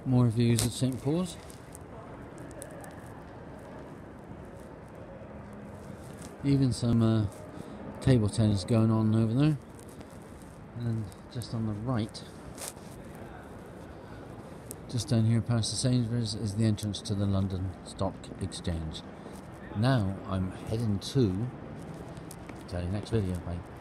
More views of St. Paul's. Even some table tennis going on over there. And just on the right, just down here past the Sainsbury's, is the entrance to the London Stock Exchange. Now I'm heading to... Tell you next video, bye.